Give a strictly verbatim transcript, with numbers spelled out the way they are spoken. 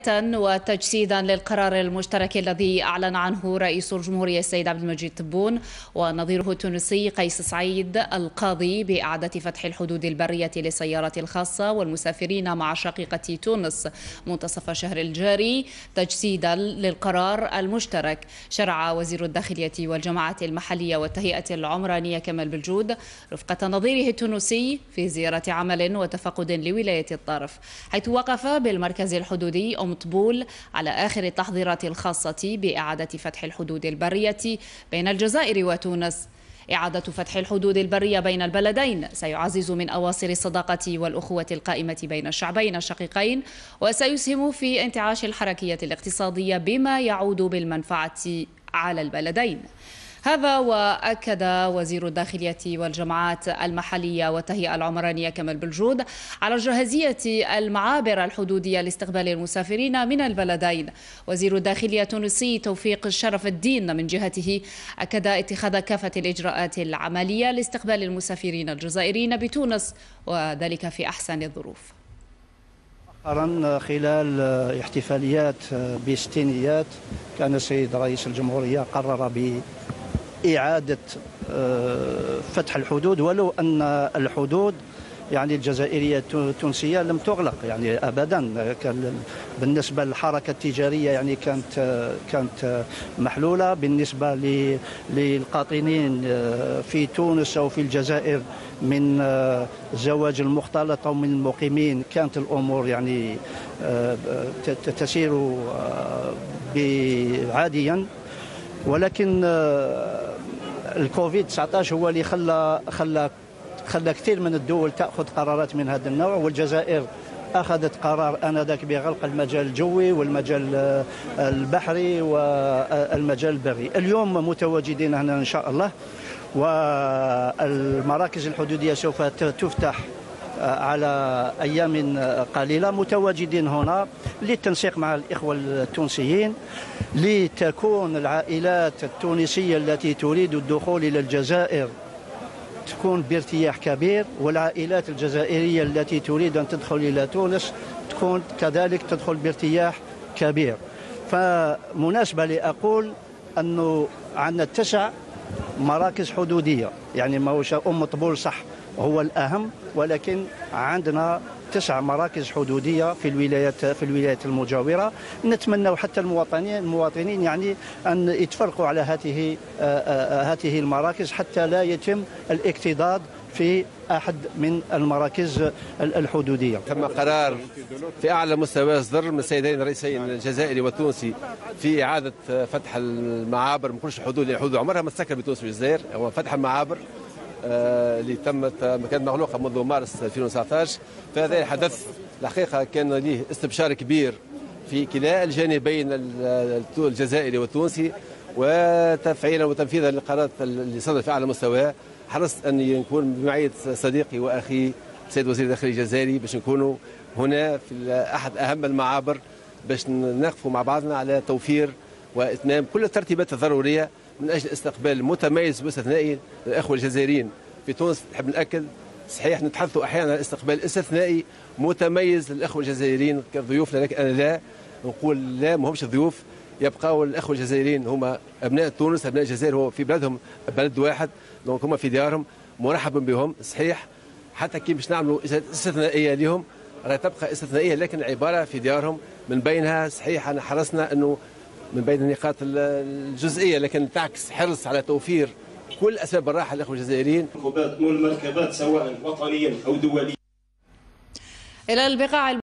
وتجسيدا للقرار المشترك الذي أعلن عنه رئيس الجمهورية السيد عبد المجيد تبون ونظيره التونسي قيس سعيد القاضي بإعادة فتح الحدود البرية للسيارات الخاصة والمسافرين مع شقيقة تونس منتصف الشهر الجاري تجسيدا للقرار المشترك. شرع وزير الداخلية والجماعات المحلية والتهيئة العمرانية كمال بالجود رفقة نظيره التونسي في زيارة عمل وتفقد لولاية الطرف، حيث وقف بالمركز الحدودي أم طبول على آخر التحضيرات الخاصة بإعادة فتح الحدود البرية بين الجزائر وتونس. إعادة فتح الحدود البرية بين البلدين سيعزز من أواصر الصداقة والأخوة القائمة بين الشعبين الشقيقين، وسيسهم في انتعاش الحركية الاقتصادية بما يعود بالمنفعة على البلدين. هذا وأكد وزير الداخلية والجماعات المحلية والتهيئة العمرانية كمال بالجود على جاهزية المعابر الحدودية لاستقبال المسافرين من البلدين. وزير الداخلية التونسي توفيق شرف الدين من جهته أكد اتخاذ كافة الإجراءات العملية لاستقبال المسافرين الجزائريين بتونس وذلك في أحسن الظروف. مؤخرا خلال احتفاليات بالستينيات كان السيد رئيس الجمهورية قرر ب إعادة فتح الحدود، ولو أن الحدود يعني الجزائرية التونسية لم تغلق يعني أبدا. كان بالنسبة للحركة التجارية يعني كانت كانت محلولة. بالنسبة للقاطنين في تونس أو في الجزائر من الزواج المختلط أو من المقيمين كانت الأمور يعني تسير عاديا، ولكن الكوفيد تسعة عشر هو اللي خلى خلى خلى كثير من الدول تأخذ قرارات من هذا النوع، والجزائر أخذت قرار آنذاك بغلق المجال الجوي والمجال البحري والمجال البري. اليوم متواجدين هنا إن شاء الله، والمراكز الحدودية سوف تفتح على أيام قليلة. متواجدين هنا للتنسيق مع الإخوة التونسيين لتكون العائلات التونسية التي تريد الدخول إلى الجزائر تكون بارتياح كبير، والعائلات الجزائرية التي تريد أن تدخل إلى تونس تكون كذلك تدخل بارتياح كبير. فمناسبة لأقول أنه عندنا تسع مراكز حدودية، يعني ما هوش أم طبول صح هو الأهم، ولكن عندنا تسع مراكز حدودية في الولايات في الولايات المجاورة. نتمنى حتى المواطنين المواطنين يعني أن يتفرقوا على هذه هذه المراكز حتى لا يتم الاكتظاظ في أحد من المراكز الحدودية. تم قرار في أعلى مستوى صدر من السيدين الرئيسين الجزائري والتونسي في إعادة فتح المعابر من كل الحدود، الحدود عمرها ما تسكر بتونس والجزائر، هو فتح المعابر اللي تمت كانت مغلوقه منذ مارس ألفين وتسعة عشر. فهذا الحدث الحقيقه كان له استبشار كبير في كلا الجانبين الجزائري والتونسي، وتفعيلا وتنفيذا للقرارات اللي صدرت في اعلى مستوى. حرصت ان يكون بمعيه صديقي واخي السيد وزير الداخليه الجزائري باش نكونوا هنا في احد اهم المعابر باش نقفوا مع بعضنا على توفير واتمام كل الترتيبات الضروريه من اجل استقبال متميز واستثنائي للاخوه الجزائريين في تونس. نحب ناكد صحيح نتحدثوا احيانا عن استقبال استثنائي متميز للاخوه الجزائريين كضيوف، لكن انا لا نقول لا ما همش ضيوف، يبقاو الاخوه الجزائريين هم ابناء تونس، ابناء الجزائر، هو في بلدهم بلد واحد، دونك هم في ديارهم مرحبا بهم. صحيح حتى كي باش نعملوا استثنائيه لهم راهي تبقى استثنائيه، لكن عباره في ديارهم. من بينها صحيح انا حرصنا انه من بين النقاط الجزئيه، لكن تعكس حرص على توفير كل اسباب الراحه للاخوه الجزائريين والمركبات سواء وطنيا او دوليا الى البقاع